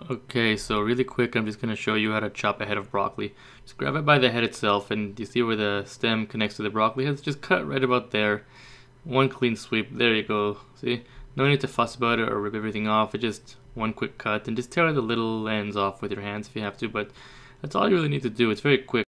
Okay, so really quick, I'm just going to show you how to chop a head of broccoli. Just grab it by the head itself, and you see where the stem connects to the broccoli heads? Just cut right about there. One clean sweep. There you go. See? No need to fuss about it or rip everything off. It's just one quick cut, and just tear the little ends off with your hands if you have to, but that's all you really need to do. It's very quick.